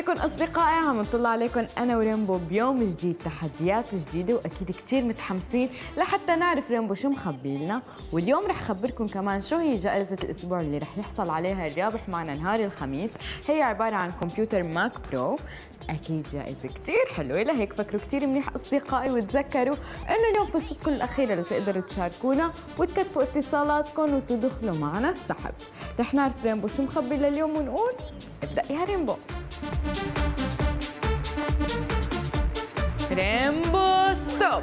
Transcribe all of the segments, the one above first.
عليكم أصدقائي، عم نطلع عليكم أنا وريمبو بيوم جديد، تحديات جديدة، وأكيد كتير متحمسين لحتى نعرف ريمبو شو مخبي لنا. واليوم رح خبركم كمان شو هي جائزة الأسبوع اللي رح يحصل عليها الرابح معنا نهار الخميس. هي عبارة عن كمبيوتر ماك برو، أكيد جائزة كتير حلوة، لهيك فكروا كتير منيح أصدقائي، وتذكروا إنه اليوم فرصتكم الأخيرة لتقدروا تشاركونا وتكتبوا اتصالاتكم وتدخلوا معنا السحب. رح نعرف ريمبو شو مخبي لليوم ونقول ابدأ يا ريمبو. ريمبو ستوب.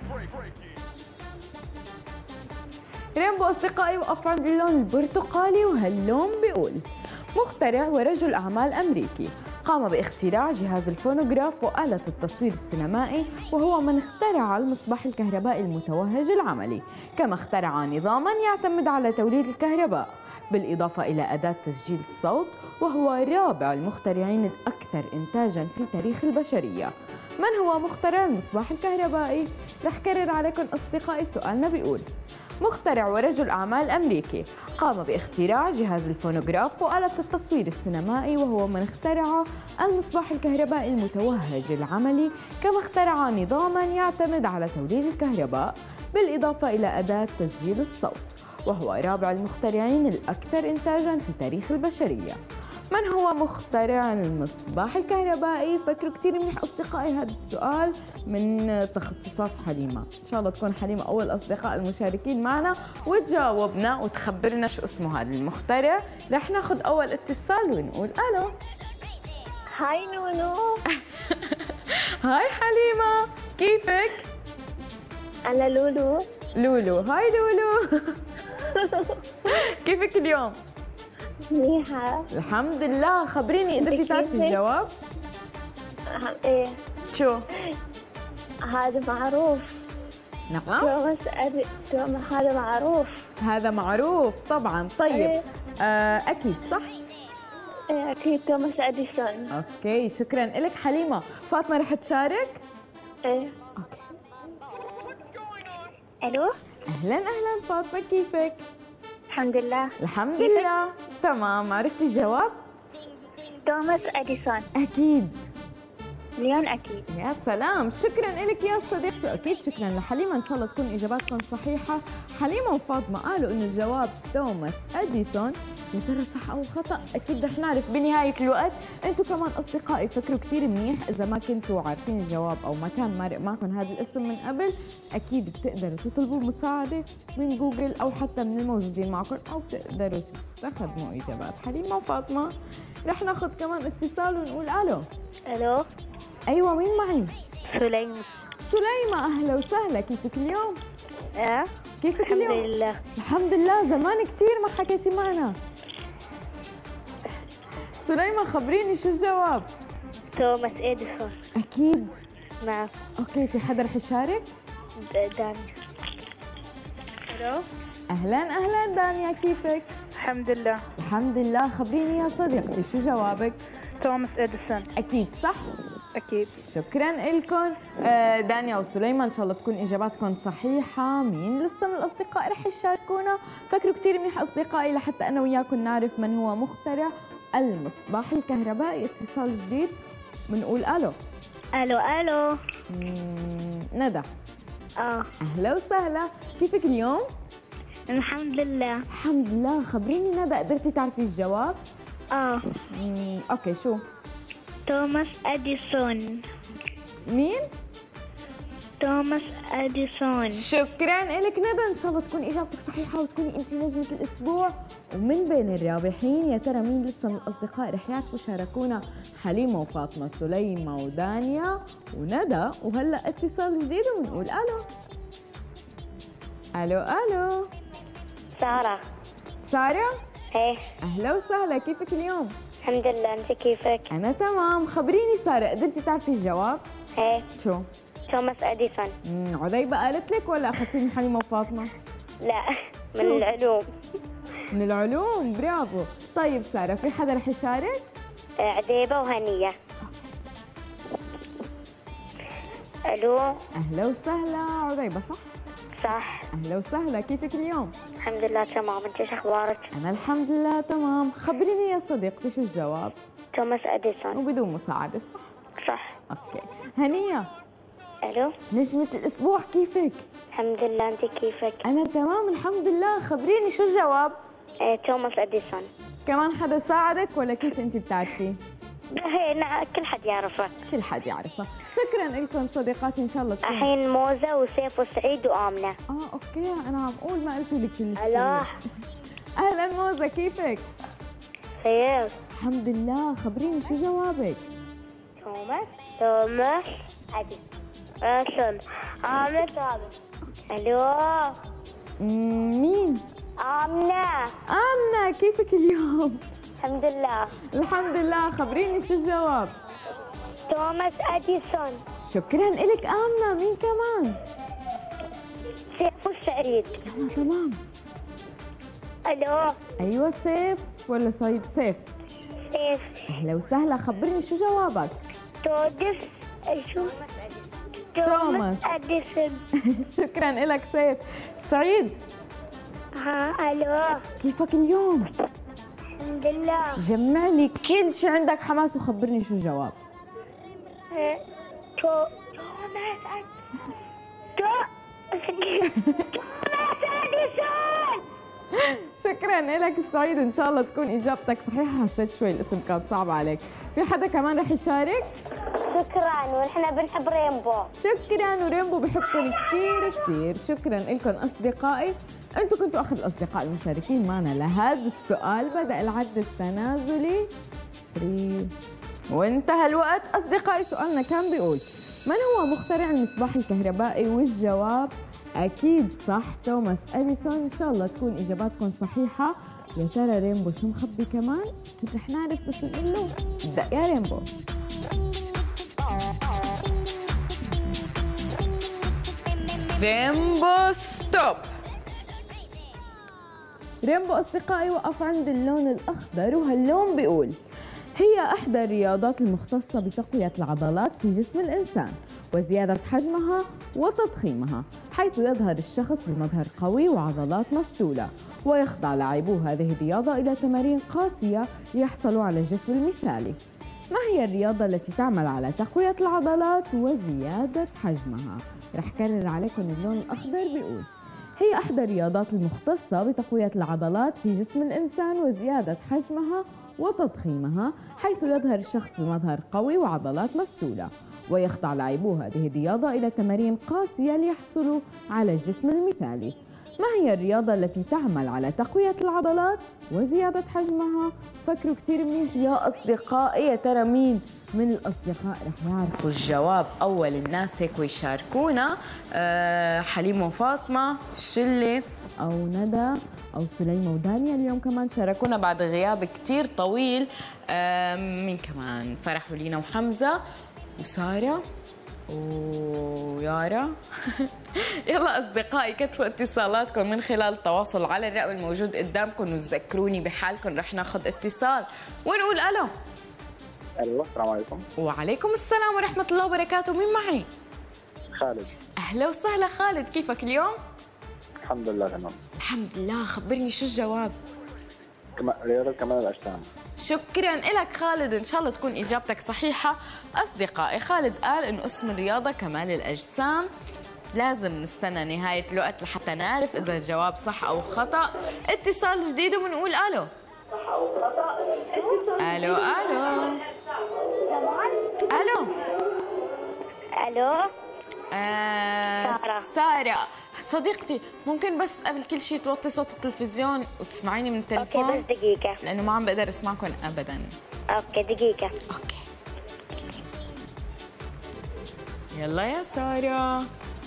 ريمبو أصدقائي وقف عند اللون البرتقالي، وهاللون بيقول مخترع ورجل أعمال أمريكي قام باختراع جهاز الفونوغراف وآلة التصوير السينمائي، وهو من اخترع المصباح الكهربائي المتوهج العملي، كما اخترع نظاماً يعتمد على توليد الكهرباء بالإضافة إلى أداة تسجيل الصوت، وهو رابع المخترعين الأكثر إنتاجاً في تاريخ البشرية. من هو مخترع المصباح الكهربائي؟ رح كرر عليكم أصدقائي، سؤالنا بيقول مخترع ورجل أعمال أمريكي قام باختراع جهاز الفونوغراف وآلة التصوير السينمائي، وهو من اخترع المصباح الكهربائي المتوهج العملي، كما اخترع نظاماً يعتمد على توليد الكهرباء بالإضافة إلى أداة تسجيل الصوت، وهو رابع المخترعين الأكثر إنتاجاً في تاريخ البشرية. من هو مخترع المصباح الكهربائي؟ فكروا كثير منيح أصدقائي، هذا السؤال من تخصصات حليمة، إن شاء الله تكون حليمة أول أصدقاء المشاركين معنا وتجاوبنا وتخبرنا شو اسمه هذا المخترع. رح ناخذ أول اتصال ونقول ألو. هاي نونو. هاي حليمة، كيفك؟ أنا لولو. لولو، هاي لولو. كيفك اليوم؟ منيحة الحمد لله. خبريني، قدرتي تعرفي الجواب؟ ايه شو؟ هذا معروف. نعم؟ هذا معروف. هذا معروف طبعا. طيب إيه. أكيد صح؟ ايه أكيد، توماس أديسون. أوكي، شكرا لك حليمة. فاطمة رح تشارك؟ ايه. أوكي. ألو. أهلا أهلا فاطمة، كيفك؟ الحمد لله. الحمد لله تمام. عرفتي الجواب؟ توماس أديسون. أكيد. اليوم أكيد. يا سلام، شكرا لك يا صديقتي. أكيد شكرا لحليمة، إن شاء الله تكون إجاباتكم صحيحة. حليمة وفاطمة قالوا إنه الجواب توماس أديسون. يا ترى صح أو خطأ؟ أكيد رح نعرف بنهاية الوقت. أنتم كمان أصدقائي فكروا كثير منيح، إذا ما كنتوا عارفين الجواب أو ما كان مارق معكم هذا الاسم من قبل، أكيد بتقدروا تطلبوا مساعدة من جوجل أو حتى من الموجودين معكم، أو بتقدروا تستخدموا إجابات حليمة وفاطمة. رح ناخذ كمان اتصال ونقول ألو. ألو. أيوة، مين معي؟ سليم. سليمة، أهلا وسهلا، كيفك اليوم؟ كيفك الحمد اليوم؟ لله. الحمد لله، زمان كثير ما حكيتي معنا. سليمة خبريني شو الجواب؟ توماس أديسون. أكيد. نعم. أوكي، في حدا رح يشارك؟ دانيا. ألو. أهلا أهلا دانيا، كيفك؟ الحمد لله. الحمد لله. خبريني يا صديقتي شو جوابك؟ توماس أديسون. أكيد صح؟ أكيد. شكرا لكم دانيا وسليمان، ان شاء الله تكون اجاباتكم صحيحه. مين لسه من الاصدقاء رح يشاركونا؟ فكروا كثير منيح اصدقائي لحتى انا وياكم نعرف من هو مخترع المصباح الكهربائي. اتصال جديد، بنقول الو. ألو. ألو. ندى. اهلا وسهلا، كيفك اليوم؟ الحمد لله. الحمد لله. خبريني ندى، قدرتي تعرفي الجواب؟ اوكي، شو؟ توماس أديسون. مين؟ توماس أديسون. شكرا لك ندى، ان شاء الله تكون اجابتك صحيحه وتكوني انت نجمه الاسبوع. ومن بين الرابحين يا ترى مين لسه من الاصدقاء رح يعرفوا؟ شاركونا حليمه وفاطمه، سليمه ودانيا وندى. وهلا اتصال جديد ونقول الو. الو الو. سارة. ساره. ايه. اهلا وسهلا، كيفك اليوم؟ الحمد لله، انت كيفك؟ انا تمام. خبريني ساره، قدرتي تعرفي الجواب؟ ايه. شو؟ توماس أديسون. عديبه قالت لك ولا اخذتي من حليمه وفاطمه؟ لا، من العلوم. من العلوم، برافو. طيب ساره، في حدا رح يشارك؟ عديبة وهنية. الو. اهلا وسهلا. عديبه صح؟ صح. اهلا وسهلا، كيفك اليوم؟ الحمد لله تمام، انت ايش اخبارك؟ انا الحمد لله تمام. خبريني يا صديقتي شو الجواب؟ توماس أديسون. وبدون مساعدة صح؟ صح. اوكي. هنية. ألو. نجمة الأسبوع كيفك؟ الحمد لله، أنت كيفك؟ أنا تمام الحمد لله. خبريني شو الجواب؟ توماس أديسون. كمان حدا ساعدك ولا كيف أنت بتعرفي؟ هي كل حد يعرفها. كل حد يعرفها. شكرا لكم صديقاتي، إن شاء الله تكون. الحين موزة وسيف وسعيد وآمنة. أوكي، أنا عم أقول ما قلتوا لي كل شيء. ألو. أهلا موزة، كيفك؟ خير. الحمد لله. خبريني شو جوابك؟ توماس أديسون. آمنة ثابت. ألو. مين؟ آمنة. آمنة، كيفك اليوم؟ الحمد لله. الحمد لله. خبريني شو الجواب؟ توماس أديسون. شكرا إلك آمنة. مين كمان؟ سيف وسعيد. يلا تمام. ألو. أيوة سيف ولا سعيد؟ سيف. سيف. أهلا وسهلا. خبرني شو جوابك؟ توماس أديسون. شكرا إلك سيف. سعيد. ألو. كيفك اليوم؟ الحمد لله. جمع لي كل شيء عندك حماس وخبرني شو الجواب. توماس أديسون. شكرا لك سعيد، ان شاء الله تكون اجابتك صحيحه. حسيت شوي الاسم كان صعب عليك. في حدا كمان رح يشارك؟ شكرا، ونحن بنحب رينبو. شكرا، ورينبو بحبكم كثير كثير. شكرا لكم اصدقائي. انتم كنتوا اخذ الاصدقاء المشاركين معنا لهذا السؤال. بدا العد التنازلي 3 وانتهى الوقت. اصدقائي سؤالنا كان بيقول: من هو مخترع المصباح الكهربائي؟ والجواب أكيد صح، توماس أديسون. إن شاء الله تكون إجاباتكم صحيحة. يا ترى رينبو شو مخبي كمان؟ كيف رح نعرف بس نقول له ابدأ يا رينبو. رينبو ستوب. رينبو أصدقائي وقف عند اللون الأخضر، وهاللون بيقول: هي إحدى الرياضات المختصة بتقوية العضلات في جسم الإنسان وزيادة حجمها وتضخيمها، حيث يظهر الشخص بمظهر قوي وعضلات مفتولة، ويخضع لاعبو هذه الرياضة إلى تمارين قاسية ليحصلوا على الجسم المثالي. ما هي الرياضة التي تعمل على تقوية العضلات وزيادة حجمها؟ رح كرر عليكم اللون الأخضر. بيقول: هي إحدى الرياضات المختصة بتقوية العضلات في جسم الإنسان وزيادة حجمها وتضخيمها، حيث يظهر الشخص بمظهر قوي وعضلات مفتولة، ويخضع لاعبو هذه الرياضة إلى تمارين قاسية ليحصلوا على الجسم المثالي. ما هي الرياضة التي تعمل على تقوية العضلات وزيادة حجمها؟ فكروا كثير منيح يا أصدقائي. يا ترى مين من الأصدقاء رح يعرفوا الجواب؟ أول الناس هيك ويشاركونا. حليم وفاطمة، شلة، أو ندى، أو سليمة ودانيا. اليوم كمان شاركونا بعد غياب كتير طويل. مين كمان؟ فرح ولينا وحمزة وسارة ويارا. يلا أصدقائي، كتبوا اتصالاتكم من خلال التواصل على الرقم الموجود قدامكم، وتذكروني بحالكم. رح ناخذ اتصال ونقول ألو. ألو، السلام عليكم. وعليكم السلام ورحمة الله وبركاته. مين معي؟ خالد. أهلا وسهلا خالد، كيفك اليوم؟ الحمد لله تمام. الحمد لله. خبرني شو الجواب؟ رياضة كمال الأجسام. شكرا لك خالد، ان شاء الله تكون اجابتك صحيحه. اصدقائي، خالد قال انه اسم الرياضه كمال الاجسام. لازم نستنى نهايه الوقت لحتى نعرف اذا الجواب صح او خطا. اتصال جديد وبنقول الو. الو الو الو ألو. سارة صديقتي، ممكن بس قبل كل شيء توطي صوت التلفزيون وتسمعيني من التليفون؟ أوكي، بس دقيقة لأنه ما عم بقدر أسمعكم أبداً. أوكي دقيقة. أوكي يلا يا سارة.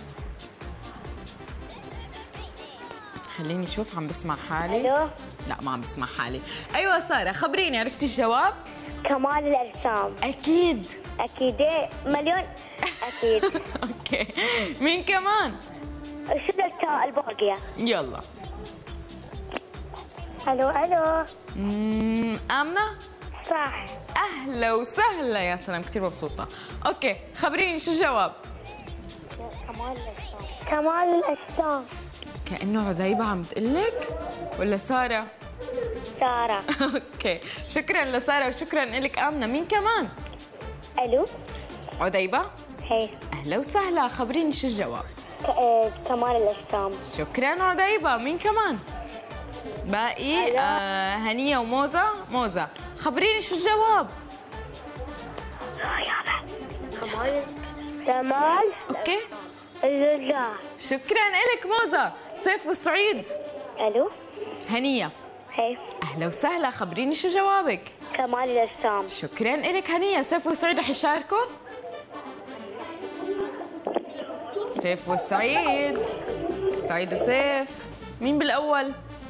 خليني أشوف عم بسمع حالي. ألو. لا ما عم بسمع حالي. أيوة سارة، خبريني، عرفتي الجواب؟ كمال الأجسام. أكيد أكيد مليون أكيد. أوكي، مين كمان؟ شنو التاء الباقية؟ يلا. ألو ألو. آمنة؟ صح. أهلا وسهلا، يا سلام كثير مبسوطة. أوكي، خبريني شو الجواب؟ كمال الأجسام. كمال الأجسام. كأنه عذيبة عم تقلك ولا سارة؟ سارة. اوكي، شكرا لساره وشكرا لك امنه. مين كمان؟ الو. عديبه. هي. اهلا وسهلا، خبريني شو الجواب. كمال الأجسام. شكرا عديبه. مين كمان؟ باقي هنيه وموزه. موزه، خبريني شو الجواب. كمال اوكي، الزجاج. شكرا لك موزه. سيف وسعيد. الو. هنيه. هي. اهلا وسهلا، خبريني شو جوابك. كمال الأجسام. شكرا لك هنيه. سيف وسعيد رح يشاركوا. سيف وسعيد. سعيد وسيف، مين بالاول؟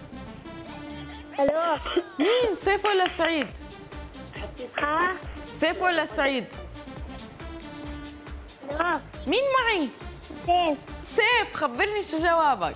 الو. مين، سيف ولا سعيد؟ ها. سيف ولا سعيد؟ لا. مين معي؟ سيف. سيف، خبرني شو جوابك.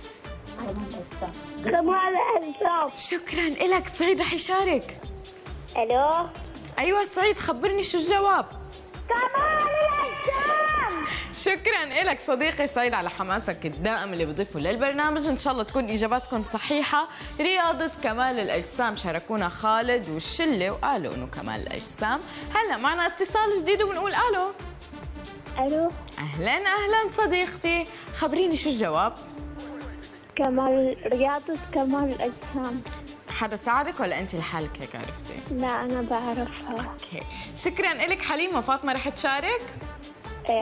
كمال الأجسام. شكرا لك. سعيد رح يشارك. الو. ايوه سعيد، خبرني شو الجواب. كمال الأجسام. شكرا لك صديقي سعيد على حماسك الدائم اللي بضيفه للبرنامج. ان شاء الله تكون اجاباتكم صحيحه. رياضه كمال الاجسام شاركونا خالد والشله وقالوا انه كمال الاجسام. هلا معنا اتصال جديد وبنقول الو. الو. اهلا اهلا صديقتي، خبريني شو الجواب. رياضة كمال الأجسام. حدا ساعدك ولا انت لحالك هيك عرفتي؟ لا أنا بعرفها. اوكي، شكرا لك. حليمه فاطمه رح تشارك. ايه.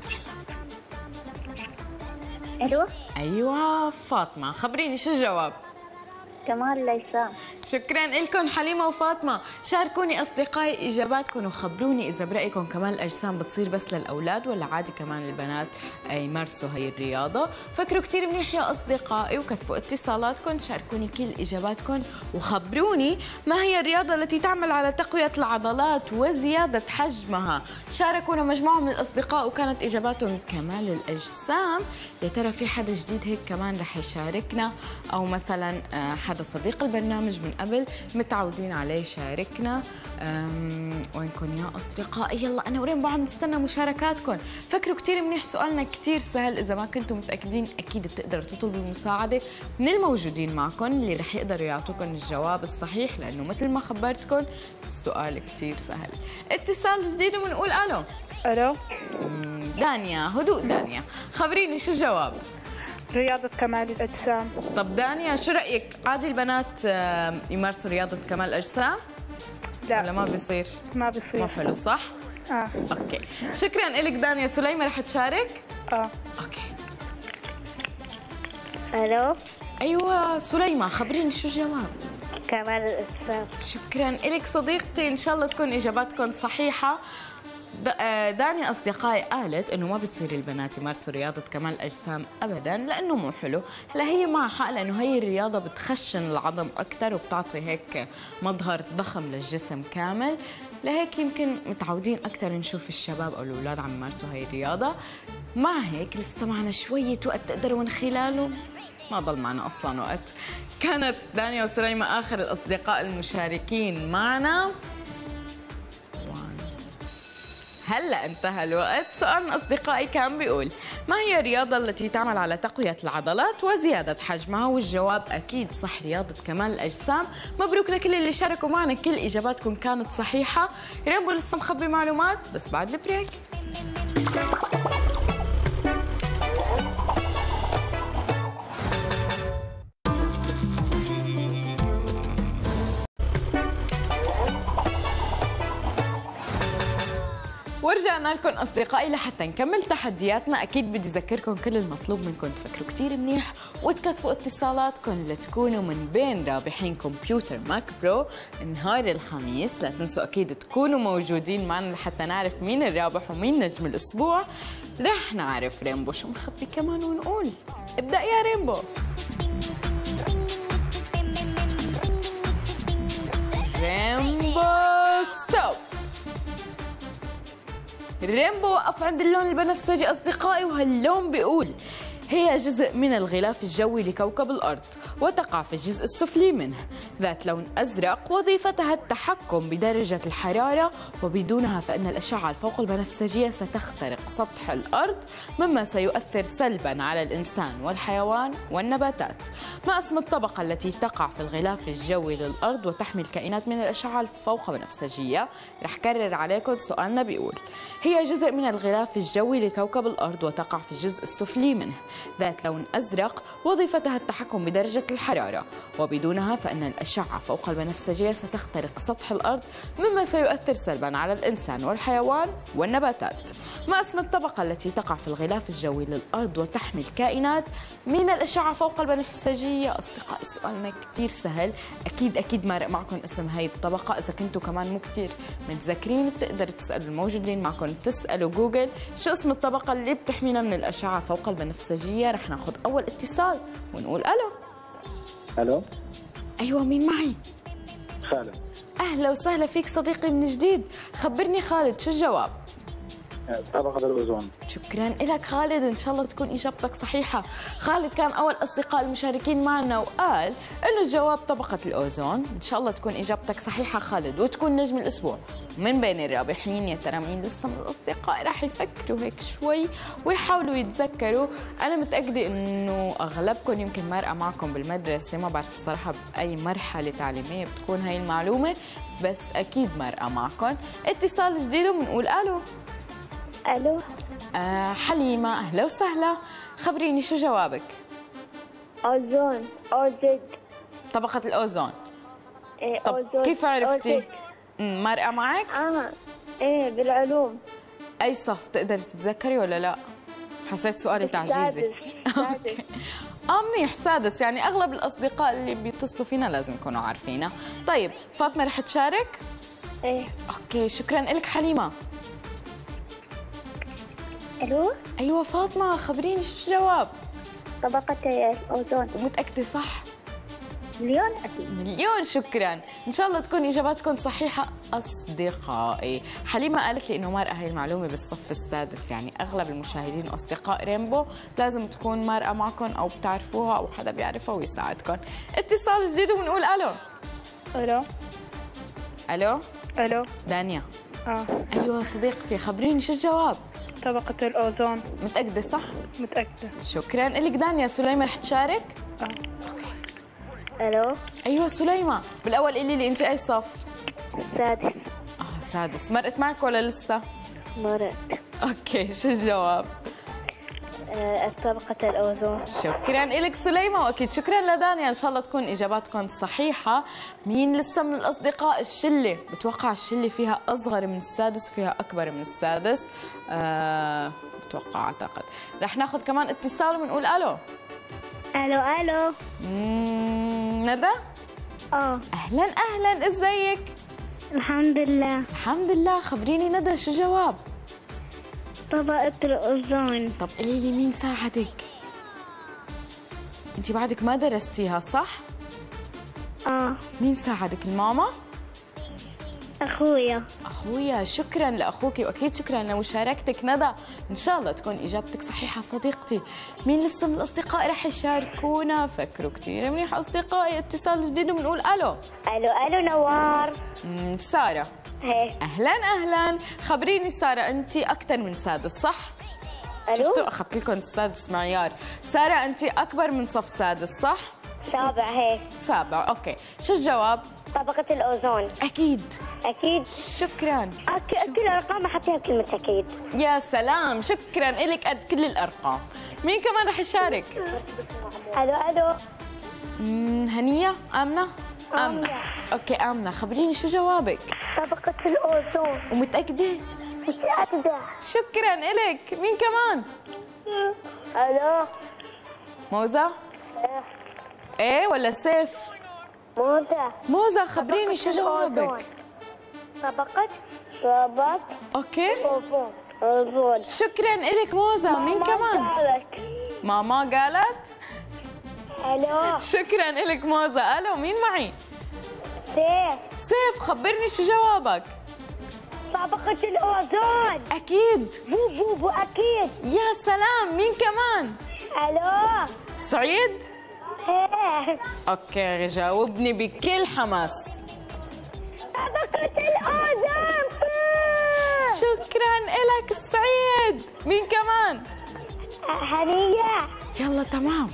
الو. ايوه فاطمه، خبريني شو الجواب. كمال الأجسام. شكرا لكم حليمه وفاطمه. شاركوني اصدقائي اجاباتكم وخبروني اذا برايكم كمال الاجسام بتصير بس للاولاد ولا عادي كمان البنات يمارسوا هي الرياضه. فكروا كثير منيح يا اصدقائي وكثفوا اتصالاتكم. شاركوني كل اجاباتكم وخبروني ما هي الرياضه التي تعمل على تقويه العضلات وزياده حجمها. شاركونا مجموعه من الاصدقاء وكانت اجاباتهم كمال الاجسام. يا ترى في حدا جديد هيك كمان رح يشاركنا، او مثلا حدا صديق البرنامج من قبل متعودين عليه شاركنا. وينكم يا اصدقائي؟ يلا انا ورينبو عم نستنى مشاركاتكم. فكروا كثير منيح، سؤالنا كثير سهل. اذا ما كنتم متاكدين اكيد بتقدروا تطلبوا المساعده من الموجودين معكم اللي رح يقدروا يعطوكم الجواب الصحيح، لانه مثل ما خبرتكم السؤال كثير سهل. اتصال جديد وبنقول الو. الو. دانيا. هدوء دانيا، خبريني شو الجواب. رياضة كمال الأجسام. طب دانيا شو رأيك، عادي البنات يمارسوا رياضة كمال الأجسام؟ لا. ولا ما بيصير؟ ما بصير. مو حلو صح؟ اوكي، شكرا لك دانيا. سليمة رح تشارك؟ اوكي. الو. ايوه سليمة، خبريني شو الجواب. كمال الأجسام. شكرا لك صديقتي، ان شاء الله تكون اجاباتكم صحيحة. دانيا أصدقائي قالت إنه ما بتصير البنات يمارسوا رياضة كمال الأجسام أبداً لأنه مو حلو. هلا هي مع حق، لأنه هي الرياضة بتخشن العظم أكثر وبتعطي هيك مظهر ضخم للجسم كامل. لهيك يمكن متعودين أكثر نشوف الشباب أو الأولاد عم يمارسوا هي الرياضة. مع هيك لسه معنا شوية وقت تقدروا من خلاله، ما ضل معنا أصلاً وقت. كانت دانيا وسليمة آخر الأصدقاء المشاركين معنا. هلا انتهى الوقت. سؤالنا اصدقائي كان بيقول ما هي الرياضه التي تعمل على تقويه العضلات وزياده حجمها؟ والجواب اكيد صح، رياضه كمال الاجسام. مبروك لكل اللي شاركوا معنا، كل اجاباتكم كانت صحيحه. رينبو لسه مخبي معلومات بس بعد البريك. ورجعنا لكم أصدقائي لحتى نكمل تحدياتنا. أكيد بدي أذكركم كل المطلوب منكم تفكروا كتير منيح وتكتفوا اتصالاتكم لتكونوا من بين رابحين كمبيوتر ماك برو نهار الخميس. لا تنسوا أكيد تكونوا موجودين معنا لحتى نعرف مين الرابح ومين نجم الأسبوع. رح نعرف رينبو شو مخبي كمان ونقول. ابدأ يا رينبو. رينبو ستوب. رينبو وقف عند اللون البنفسجي أصدقائي، وهاللون بيقول هي جزء من الغلاف الجوي لكوكب الأرض وتقع في الجزء السفلي منه، ذات لون أزرق، وظيفتها التحكم بدرجة الحرارة، وبدونها فإن الأشعة الفوق البنفسجية ستخترق سطح الأرض مما سيؤثر سلباً على الإنسان والحيوان والنباتات. ما اسم الطبقة التي تقع في الغلاف الجوي للأرض وتحمي الكائنات من الأشعة الفوق بنفسجية؟ رح كرر عليكم سؤالنا بيقول: هي جزء من الغلاف الجوي لكوكب الأرض وتقع في الجزء السفلي منه، ذات لون أزرق، وظيفتها التحكم بدرجة الحرارة، وبدونها فإن الأشعة فوق البنفسجية ستخترق سطح الأرض مما سيؤثر سلباً على الإنسان والحيوان والنباتات. ما اسم الطبقة التي تقع في الغلاف الجوي للأرض وتحمي الكائنات من الأشعة فوق البنفسجية؟ أصدقائي سؤالنا كتير سهل، أكيد مارق معكم اسم هاي الطبقة. إذا كنتوا كمان مو كتير متذكرين بتقدروا تسألوا الموجودين معكم، تسألوا جوجل شو اسم الطبقة اللي بتحمينا من الأشعة فوق البنفسجية. رح ناخذ أول اتصال ونقول ألو. الو. أيوة، مين معي؟ خالد. أهلا وسهلا فيك صديقي من جديد. خبرني خالد، شو الجواب؟ طبقة الأوزون. شكرا لك خالد، إن شاء الله تكون إجابتك صحيحة. خالد كان أول أصدقاء المشاركين معنا وقال إنه الجواب طبقة الأوزون. إن شاء الله تكون إجابتك صحيحة خالد وتكون نجم الأسبوع من بين الرابحين. يا ترى مين لسه من الأصدقاء راح يفكروا هيك شوي ويحاولوا يتذكروا؟ أنا متأكدة إنه أغلبكم يمكن مارقة معكم بالمدرسة، ما بعرف الصراحة بأي مرحلة تعليمية بتكون هاي المعلومة، بس أكيد مارقة معكم. اتصال جديد وبنقول ألو. الو. حليمة، أهلا وسهلا. خبريني شو جوابك؟ اوزون. اوزد. طبقة الأوزون. طب أوزون. كيف عرفتي؟ أوزد. مارقة معك؟ ايه بالعلوم. أي صف تقدري تتذكري ولا لا؟ حسيت سؤالي تعجيزي. سادس. منيح، سادس، يعني أغلب الأصدقاء اللي بيتصلوا فينا لازم يكونوا عارفينها. طيب فاطمة رح تشارك؟ ايه. أوكي، شكرا لك حليمة. الو. أيوة فاطمة، خبريني شو الجواب؟ طبقة الأوزون. متأكدة صح؟ مليون أكيد. مليون شكرا، ان شاء الله تكون اجاباتكم صحيحه اصدقائي. حليمه قالت لي انه مارقه هاي المعلومه بالصف السادس، يعني اغلب المشاهدين واصدقاء رينبو لازم تكون مارقه معكم او بتعرفوها او حدا بيعرفها ويساعدكم. اتصال جديد وبنقول الو. الو. الو. الو. دانيا. ايوه صديقتي، خبريني شو الجواب؟ طبقة الأوزون. متأكدة صح؟ متأكدة. شكرا لك دانيا. سليمة رح تشارك؟ الو. ايوه سليمة، بالاول قولي لي انت اي صف؟ سادس. سادس. مرقت معك ولا لسه؟ مرت. اوكي، شو الجواب؟ طبقة الأوزون. شكرا لك سليمة، واكيد شكرا لدانيا. ان شاء الله تكون اجاباتكم صحيحة. مين لسه من الاصدقاء؟ الشلة، بتوقع الشلة فيها اصغر من السادس وفيها اكبر من السادس. بتوقع اعتقد. رح ناخذ كمان اتصال وبنقول الو. الو. ندى. اهلا اهلا، ازيك؟ الحمد لله. الحمد لله. خبريني ندى شو جواب؟ طبقة الأوزون. طب قولي لي مين ساعدك؟ انت بعدك ما درستيها صح؟ مين ساعدك؟ الماما؟ أخويا. شكرا لأخوك، وأكيد شكرا لمشاركتك ندى. إن شاء الله تكون إجابتك صحيحة صديقتي. مين لسه من الأصدقاء رح يشاركونا؟ فكروا كثير منيح أصدقائي. اتصال جديد وبنقول ألو. الو نوار. سارة. هي. أهلا. خبريني سارة، أنت أكثر من سادس صح؟ شفتوا أخذت لكم السادس معيار. سارة أنت أكبر من صف سادس صح؟ سابع. هي. سابع. أوكي، شو الجواب؟ طبقة الأوزون. أكيد. كل شكرا. الأرقام أحطيها بكلمة أكيد. يا سلام، شكرا لك قد كل الأرقام. مين كمان رح يشارك؟ الو. هنية؟ آمنة. أوكي آمنة، خبريني شو جوابك؟ طبقة الأوزون. ومتأكدة؟ متأكدة. شكرا لك. مين كمان؟ الو. موزة؟ ايه ولا سيف؟ موزة. خبريني شو جوابك؟ طبقة. اوكي. أوزون. شكرا لك موزة. مين كمان؟ ماما قالت؟ الو. شكرا لك موزة. الو، مين معي؟ سيف. خبرني شو جوابك؟ طبقة الأوزون. أكيد. بو أكيد. يا سلام، مين كمان؟ الو. سعيد؟ ايه. اوكي جاوبني بكل حماس. طبقة الأوزون. شكرا إلك سعيد. مين كمان؟ هنية. يلا تمام.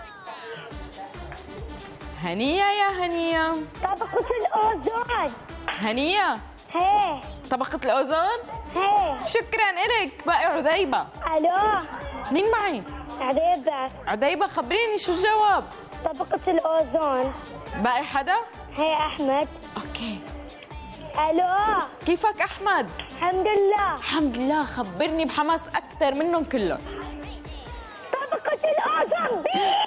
هنية يا هنية. طبقة الأوزون. هنية. هيه. طبقة الأوزون؟ هيه. شكرا إلك. باقي عذيبة. الو. مين معي؟ عذيبة. عذيبة خبريني شو الجواب؟ طبقة الأوزون. باقي حدا؟ هي أحمد. اوكي. الو. كيفك أحمد؟ الحمد لله. الحمد لله. خبرني بحماس أكثر منهم كلهم. طبقة الأوزون.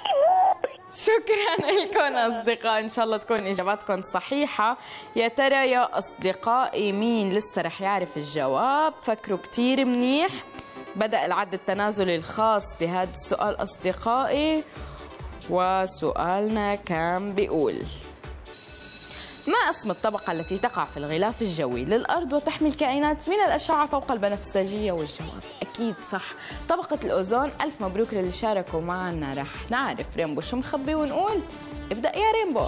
شكرا لكم أصدقاء، إن شاء الله تكون إجاباتكم صحيحة. يا ترى يا أصدقائي مين لسه رح يعرف الجواب؟ فكروا كتير منيح. بدأ العد التنازلي الخاص بهذا السؤال أصدقائي، وسؤالنا كان بيقول: ما اسم الطبقة التي تقع في الغلاف الجوي للأرض وتحمي الكائنات من الأشعة فوق البنفسجية؟ والجواب أكيد صح، طبقة الأوزون. ألف مبروك للي شاركوا معنا. رح نعرف ريمبو شو مخبي ونقول. ابدأ يا ريمبو.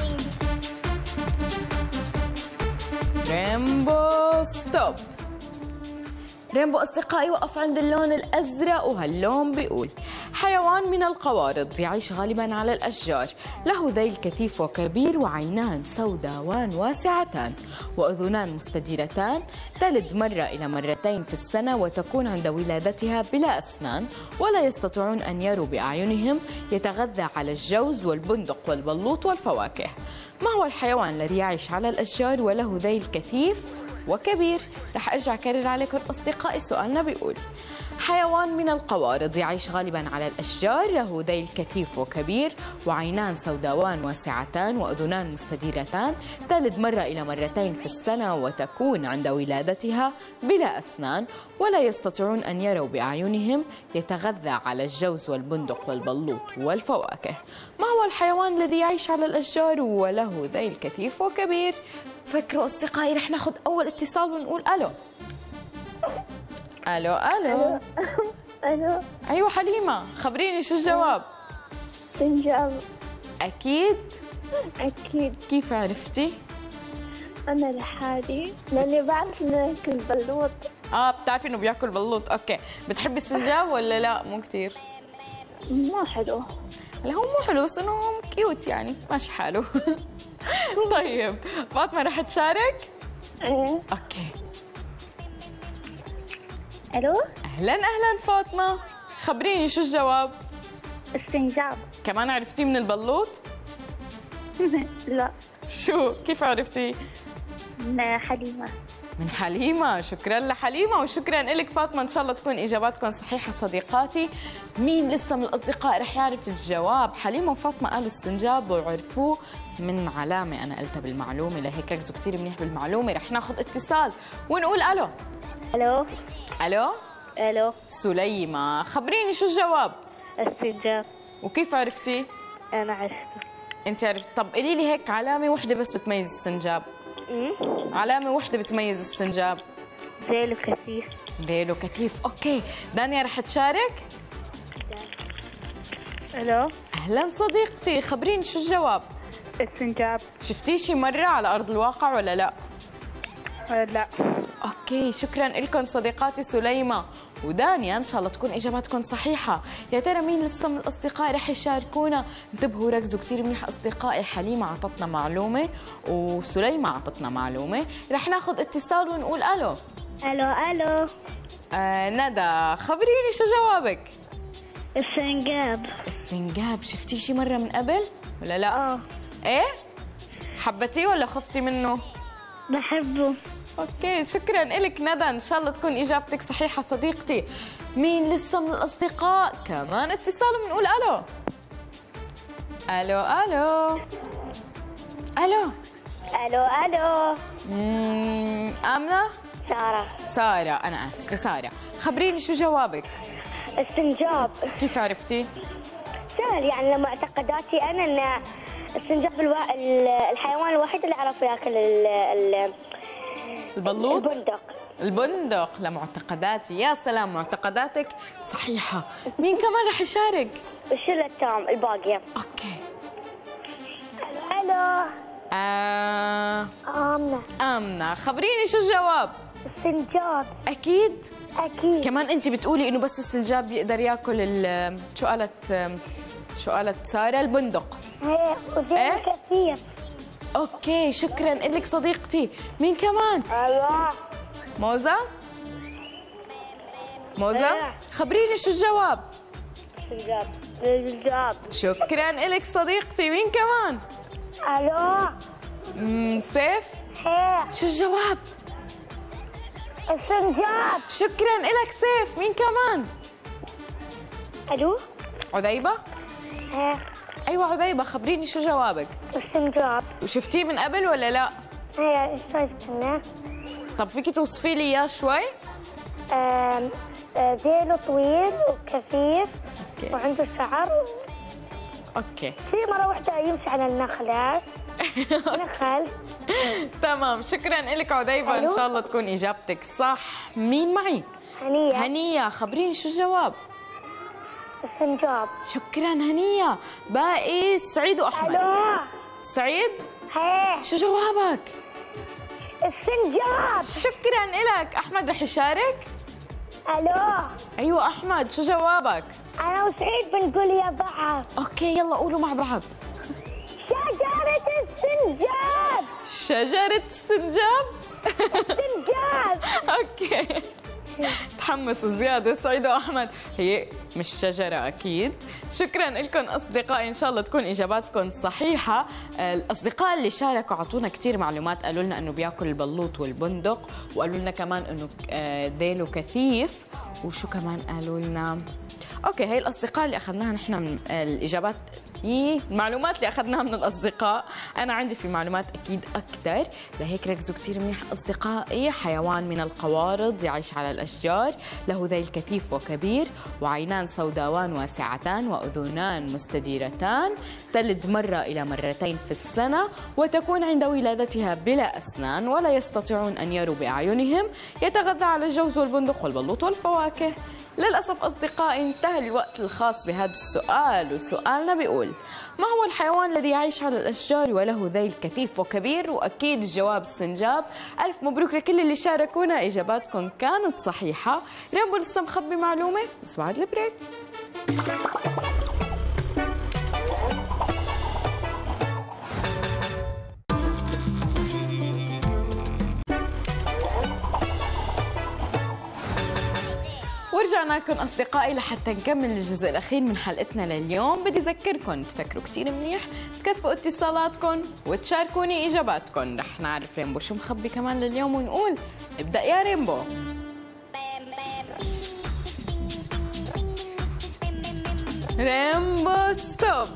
ريمبو ستوب. ريمبو أصدقائي وقف عند اللون الأزرق، وهاللون بيقول: حيوان من القوارض يعيش غالبا على الأشجار، له ذيل كثيف وكبير وعينان سوداوان واسعتان وأذنان مستديرتان، تلد مرة إلى مرتين في السنة وتكون عند ولادتها بلا أسنان، ولا يستطيعون أن يروا بأعينهم، يتغذى على الجوز والبندق والبلوط والفواكه. ما هو الحيوان الذي يعيش على الأشجار وله ذيل كثيف وكبير؟ رح ارجع اكرر عليكم اصدقائي. سؤالنا بيقول: حيوان من القوارض يعيش غالبا على الاشجار، له ذيل كثيف وكبير وعينان سوداوان واسعتان واذنان مستديرتان، تلد مره الى مرتين في السنه وتكون عند ولادتها بلا اسنان، ولا يستطيعون ان يروا باعينهم، يتغذى على الجوز والبندق والبلوط والفواكه. ما هو الحيوان الذي يعيش على الاشجار وله ذيل كثيف وكبير؟ فكروا أصدقائي. رح ناخذ أول اتصال ونقول ألو. ألو ألو. الو. أيوة حليمة، خبريني شو الجواب؟ سنجاب. أكيد؟ أكيد. كيف عرفتي؟ أنا لحالي لأني بعرف إنه ياكل بلوط. بتعرفي إنه بياكل بلوط. أوكي، بتحبي السنجاب ولا لا؟ مو كتير؟ مو حلو. لا هو مو حلو بس إنه كيوت يعني، ماشي حاله. طيب فاطمة رح تشارك؟ ايه. اوكي. الو. اهلا اهلا فاطمة، خبريني شو الجواب؟ السنجاب. كمان عرفتي من البلوط؟ لا. شو؟ كيف عرفتي؟ من حليمة. من حليمة. شكرا لحليمة وشكرا لك فاطمة. إن شاء الله تكون إجاباتكم صحيحة صديقاتي. مين لسه من الأصدقاء رح يعرف الجواب؟ حليمة وفاطمة قالوا السنجاب وعرفوه من علامة أنا قلتها بالمعلومة، لهيك ركزوا كثير منيح بالمعلومة. رح ناخذ اتصال ونقول ألو. الو. ألو. الو. سليمة، خبريني شو الجواب؟ السنجاب. وكيف عرفتي؟ أنا عرفته. أنت عرفت. طب قولي لي هيك علامة وحدة بس بتميز السنجاب. علامة وحدة بتميز السنجاب. ذيله كثيف. ذيله كثيف. اوكي، دانيا رح تشارك؟ الو. اهلا صديقتي، خبريني شو الجواب؟ السنجاب. شفتيه شي مرة على ارض الواقع ولا لا؟ لا. اوكي، شكرا لكم صديقاتي سليمة ودانيا. ان شاء الله تكون اجاباتكم صحيحة. يا ترى مين لسه من الاصدقاء رح يشاركونا؟ انتبهوا ركزوا كثير منيح اصدقائي. حليمة اعطتنا معلومة وسليمة اعطتنا معلومة. رح ناخذ اتصال ونقول الو. الو. الو. ندى، خبريني شو جوابك؟ السنجاب. السنجاب. شفتيه شي مرة من قبل ولا لا؟ ايه؟ حبتيه ولا خفتي منه؟ بحبه. اوكي، شكرا لك ندى. ان شاء الله تكون اجابتك صحيحه صديقتي. مين لسه من الاصدقاء كمان اتصال بنقول الو. الو الو. الو. الو. الو. امنه. ساره. انا اسفه ساره. خبريني شو جوابك؟ السنجاب. كيف عرفتي؟ سهل يعني، لما اعتقاداتي انا ان السنجاب الحيوان الوحيد اللي عرف ياكل البلوط؟ البندق. البندق لمعتقداتي. يا سلام، معتقداتك صحيحة. مين كمان رح يشارك؟ الشلة التام الباقية. اوكي. الو. آمنة. آمنة، خبريني شو الجواب؟ السنجاب. أكيد؟ أكيد. كمان أنت بتقولي إنه بس السنجاب بيقدر ياكل شو قالت سارة؟ البندق. ايه وزي كثير. اوكي، شكرا لك صديقتي. مين كمان؟ الله. موزة؟ موزة؟ إيه. خبريني شو الجواب؟ السنجاب. السنجاب. شكرا لك صديقتي. مين كمان؟ الو. سيف؟ ايه. شو الجواب؟ السنجاب. شكرا لك سيف. مين كمان؟ الو. عذيبة؟ ايه. ايوه عذيبة، خبريني شو جوابك؟ السنجاب. وشفتيه من قبل ولا لا؟ ايه ايش شايفتنا؟ طب فيكي توصفي لي اياه شوي؟ ذيله طويل وكثيف. اوكي. وعنده شعر. اوكي. في مرة واحدة يمشي على النخلة. نخل. تمام، شكرا لك عذيبة. ان شاء الله تكون اجابتك صح. مين معي؟ هنية. هنية، خبريني شو الجواب؟ السنجاب. شكرا هنية. باقي سعيد واحمد. الو. سعيد؟ ايه. شو جوابك؟ السنجاب. شكرا لك. احمد رح يشارك؟ الو. ايوه احمد، شو جوابك؟ انا وسعيد بنقول يا بعض. اوكي يلا قولوا مع بعض. شجرة السنجاب. شجرة السنجاب؟ السنجاب. اوكي. تحمسوا زيادة سعيد وأحمد. هي مش شجرة أكيد. شكرا لكم أصدقائي، إن شاء الله تكون إجاباتكم صحيحة. الأصدقاء اللي شاركوا عطونا كتير معلومات، قالوا لنا أنه بياكل البلوط والبندق، وقالوا لنا كمان أنه ديله كثيف. وشو كمان قالوا لنا؟ اوكي، هي الاصدقاء اللي اخذناها نحن من الاجابات، المعلومات اللي اخذناها من الاصدقاء. انا عندي في معلومات اكيد اكثر، لهيك ركزوا كثير منيح اصدقائي. حيوان من القوارض يعيش على الاشجار، له ذيل كثيف وكبير، وعينان سوداوان واسعتان، واذنان مستديرتان، تلد مرة الى مرتين في السنة، وتكون عند ولادتها بلا اسنان، ولا يستطيعون ان يروا باعينهم، يتغذى على الجوز والبندق والبلوط والفواكه. للأسف أصدقائي انتهى الوقت الخاص بهذا السؤال، وسؤالنا بيقول: ما هو الحيوان الذي يعيش على الأشجار وله ذيل كثيف وكبير؟ وأكيد الجواب السنجاب. ألف مبروك لكل اللي شاركونا، إجاباتكم كانت صحيحة. ريمبو لسه مخبي معلومة بس بعد البريك. ورجعنا لكم أصدقائي لحتى نكمل الجزء الأخير من حلقتنا لليوم. بدي أذكركم تفكروا كتير منيح، تكثفوا اتصالاتكم وتشاركوني إجاباتكم. رح نعرف ريمبو شو مخبي كمان لليوم ونقول ابدأ يا ريمبو. ريمبو ستوب.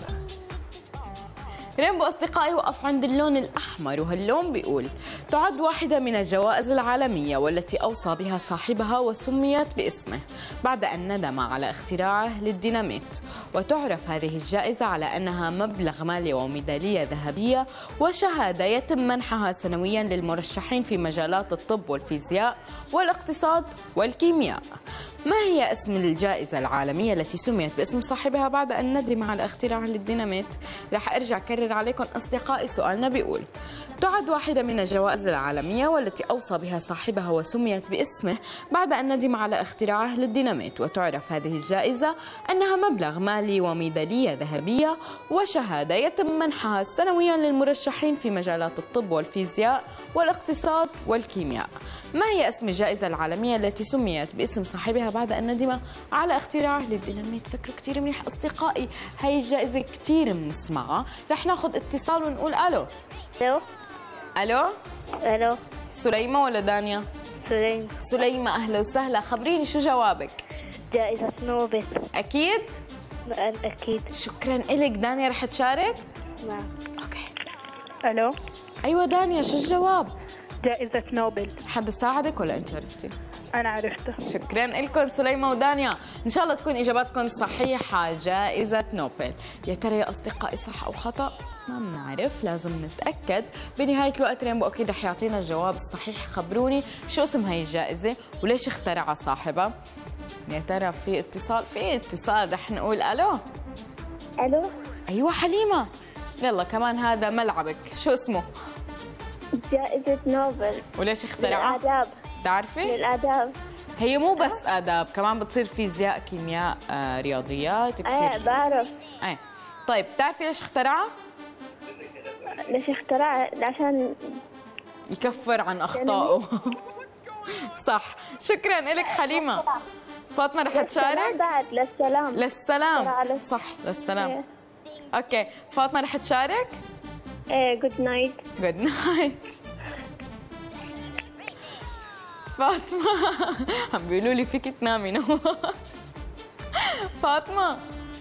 ريمبو أصدقائي وقف عند اللون الأحمر، وهاللون بيقول: تعد واحدة من الجوائز العالمية والتي أوصى بها صاحبها وسميت باسمه بعد أن ندم على اختراعه للديناميت. وتعرف هذه الجائزة على أنها مبلغ مالي وميدالية ذهبية وشهادة يتم منحها سنويا للمرشحين في مجالات الطب والفيزياء والاقتصاد والكيمياء. ما هي اسم الجائزة العالمية التي سميت باسم صاحبها بعد أن ندم على اختراعه للديناميت؟ رح أرجع أكرر عليكم أصدقائي. سؤالنا بيقول: تعد واحدة من الجوائز العالمية والتي أوصى بها صاحبها وسميت باسمه بعد أن ندم على اختراعه للديناميت. وتعرف هذه الجائزة أنها مبلغ مالي وميدالية ذهبية وشهادة يتم منحها سنويا للمرشحين في مجالات الطب والفيزياء والاقتصاد والكيمياء. ما هي اسم الجائزة العالمية التي سميت باسم صاحبها بعد أن ندم على اختراعه للديناميت؟ فكروا كتير منيح أصدقائي، هاي الجائزة كتير بنسمعها. رح ناخذ اتصال ونقول ألو. الو. ألو. الو. سليمة ولا دانيا؟ سليم. سليمة، أهلا وسهلا. خبريني شو جوابك؟ جائزة نوبل. أكيد؟ أكيد. شكرا إلك. دانيا رح تشارك؟ نعم. أوكي. الو. أيوة دانيا، شو الجواب؟ جائزة نوبل. حد ساعدك ولا أنت عرفتي؟ أنا عرفته. شكرا لكم سليمة ودانيا، إن شاء الله تكون إجاباتكم صحيحة. جائزة نوبل، يا ترى يا أصدقائي صح أو خطأ؟ ما بنعرف، لازم نتأكد. بنهاية الوقت رينبو أكيد رح يعطينا الجواب الصحيح. خبروني شو اسم هاي الجائزة وليش اخترعها صاحبها. يا ترى في اتصال؟ في اتصال، رح نقول ألو. ألو. أيوة حليمة، يلا كمان هذا ملعبك. شو اسمه؟ جائزة نوبل. وليش اخترعها؟ للآداب. بتعرفي؟ للآداب. هي مو بس آداب، كمان بتصير فيزياء، كيمياء، رياضيات كثير. بعرف. طيب بتعرفي ليش اخترعها؟ ليش اخترعها؟ عشان يكفر عن أخطائه. صح، شكرا لك حليمة. فاطمة رح تشارك؟ بعد للسلام. للسلام، صح للسلام. اوكي، فاطمة رح تشارك؟ ايه، جود نايت. جود نايت. فاطمة عم بيقولوا لي فيك تنامي نوار. فاطمة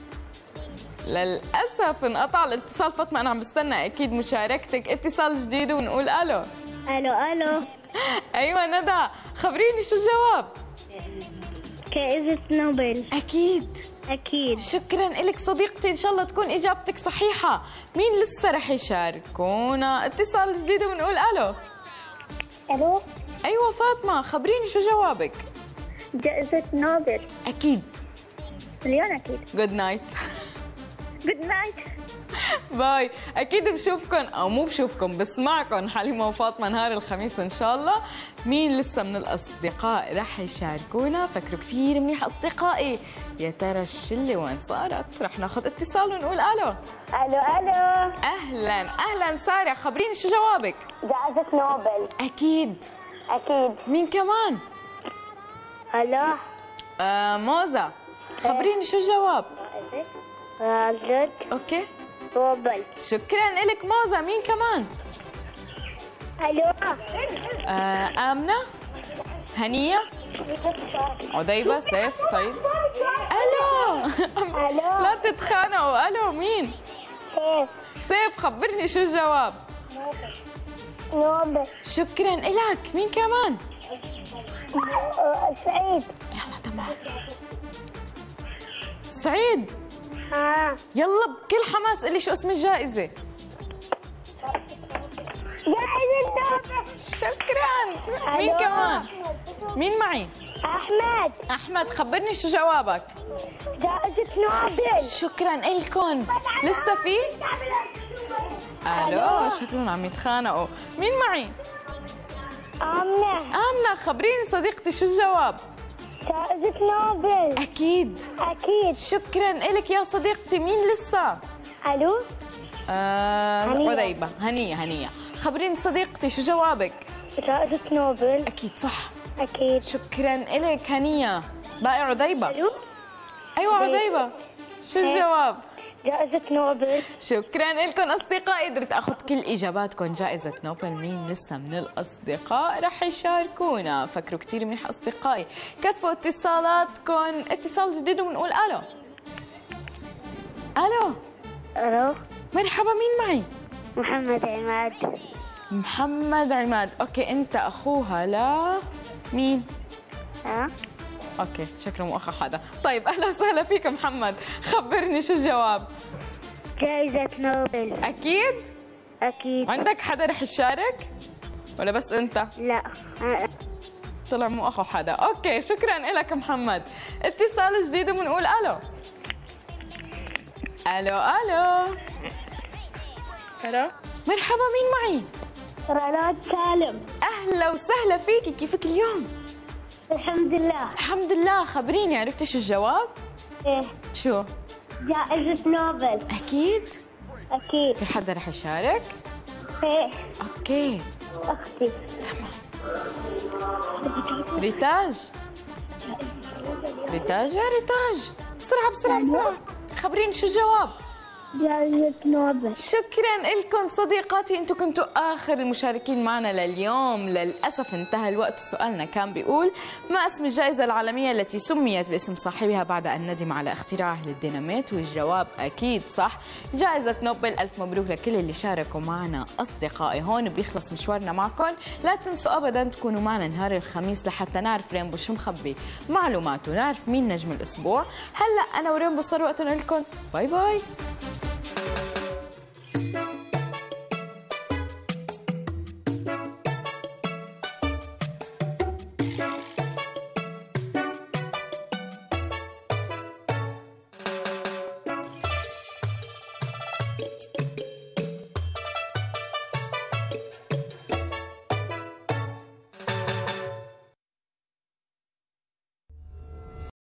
للأسف انقطع الاتصال. فاطمة أنا عم بستنى أكيد مشاركتك. اتصال جديد ونقول ألو. ألو. أيوة ندى، خبريني شو الجواب؟ جائزة نوبل. أكيد. شكرا لك صديقتي، إن شاء الله تكون إجابتك صحيحة. مين لسه رح يشاركونا؟ اتصال جديد ونقول ألو. ألو. أيوة فاطمة، خبريني شو جوابك؟ جائزة نوبل. أكيد. مليون أكيد. جود نايت. جود نايت. باي. اكيد بشوفكم او مو بشوفكم، بسمعكم حليمه وفاطمه نهار الخميس ان شاء الله. مين لسه من الاصدقاء رح يشاركونا؟ فكروا كثير منيح اصدقائي. يا ترى الشله وين صارت؟ رح ناخذ اتصال ونقول الو. ألو. اهلا ساره، خبريني شو جوابك؟ جائزة نوبل. اكيد. مين كمان؟ ألو. موزة، خبريني شو الجواب؟ جائزة اوكي. نوبل. شكرا لك موزة. مين كمان؟ ألو. آمنة، هنية، عديبة، سيف، سعيد. ألو. لا تتخانقوا. ألو، مين؟ سيف، خبرني شو الجواب؟ نوبل. شكرا لك. مين كمان؟ سعيد. يلا تمام. سعيد، يلا بكل حماس قلي شو اسم الجائزة. جائزة نوبل. شكرا. مين كمان؟ مين معي؟ أحمد، خبرني شو جوابك؟ جائزة نوبل. شكرا لكم. لسه في؟ ألو، شكلهم عم يتخانقوا. مين معي؟ آمنة، خبريني صديقتي شو الجواب؟ جائزة نوبل. أكيد. شكرا لك يا صديقتي. مين لسه؟ ألو. عديبة، هنية، خبريني صديقتي شو جوابك؟ جائزة نوبل. أكيد صح. شكرا لك هنية. باقي عديبة. ألو. أيوة عديبة، شو الجواب؟ جائزة نوبل. شكرا لكم أصدقائي، قدرت أخذ كل إجاباتكم جائزة نوبل. مين لسه من الأصدقاء رح يشاركونا؟ فكروا كثير منيح أصدقائي، كتبوا اتصالاتكم. اتصال جديد ونقول ألو. مرحبا، مين معي؟ محمد عماد. أوكي، أنت أخوها لا مين؟ اوكي، شكله مو اخو حدا. طيب اهلا وسهلا فيك محمد، خبرني شو الجواب؟ جائزة نوبل. اكيد. عندك حدا رح يشارك ولا بس انت؟ لا، طلع مو اخو حدا. اوكي، شكرا لك محمد. اتصال جديد وبنقول الو. مرحبا، مين معي؟ رنات سالم. اهلا وسهلا فيكي، كيفك اليوم؟ الحمد لله. خبريني، عرفتي شو الجواب؟ ايه. شو؟ جائزة نوبل. أكيد. في حدا رح يشارك؟ ايه. اوكي. اختي. تمام. ريتاج. بسرعة. خبريني شو الجواب؟ جائزة نوبل. شكرا لكم صديقاتي، انتم كنتوا اخر المشاركين معنا لليوم. للاسف انتهى الوقت. سؤالنا كان بيقول: ما اسم الجائزة العالمية التي سميت باسم صاحبها بعد ان ندم على اختراعه للديناميت؟ والجواب اكيد صح، جائزة نوبل. الف مبروك لكل اللي شاركوا معنا اصدقائي. هون بيخلص مشوارنا معكم. لا تنسوا ابدا تكونوا معنا نهار الخميس لحتى نعرف رينبو شو مخبي معلومات ونعرف مين نجم الاسبوع. هلا انا ورينبو صار وقتنا لكم. باي باي.